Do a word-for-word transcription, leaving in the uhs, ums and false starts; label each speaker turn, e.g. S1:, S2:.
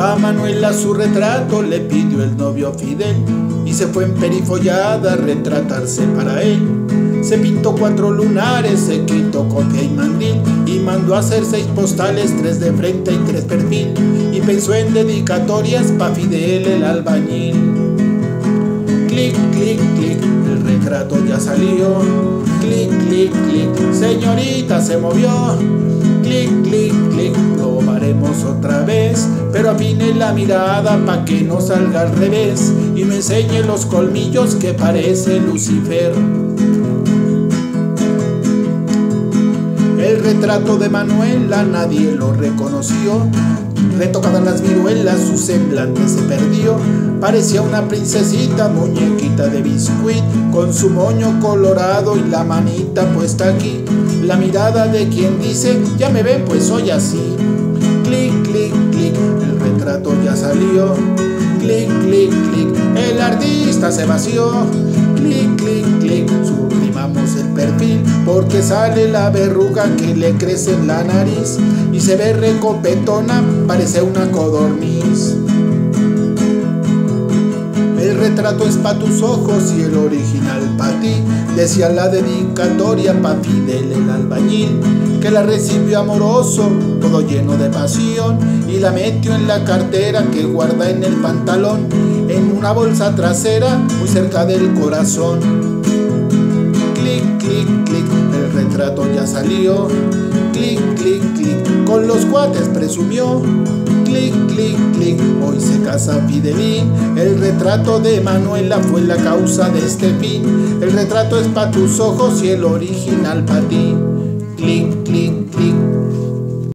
S1: A Manuela su retrato le pidió el novio Fidel y se fue en perifollada a retratarse para él. Se pintó cuatro lunares, se quitó copia y mandil y mandó a hacer seis postales, tres de frente y tres perfil, y pensó en dedicatorias pa' Fidel el albañil. Clic, clic, clic, el retrato ya salió. Clic, clic, clic, señorita se movió. Clic, clic, clic, probaremos otra vez, pero afine la mirada pa' que no salga al revés y me enseñe los colmillos que parece Lucifer. El retrato de Manuela nadie lo reconoció, retocadas las viruelas su semblante se perdió. Parecía una princesita, muñequita de biscuit, con su moño colorado y la manita puesta aquí. La mirada de quien dice, ya me ven pues soy así. Clic, clic, clic, el retrato ya salió. Clic, clic, clic, el artista se vació. Clic, clic, clic, suprimamos el perfil porque sale la verruga que le crece en la nariz y se ve recopetona, parece una codorniz. El retrato es pa' tus ojos y el original pa' ti, decía la dedicatoria pa' Fidel el albañil, que la recibió amoroso, todo lleno de pasión, y la metió en la cartera que guarda en el pantalón, en una bolsa trasera muy cerca del corazón. Clic, clic, clic, el retrato ya salió. Clic, clic, clic, con los cuates presumió. Clic, clic, clic, hoy se casa Fidelín. El retrato de Manuela fue la causa de este fin. El retrato es pa' tus ojos y el original pa' ti. Clic, clic, clic.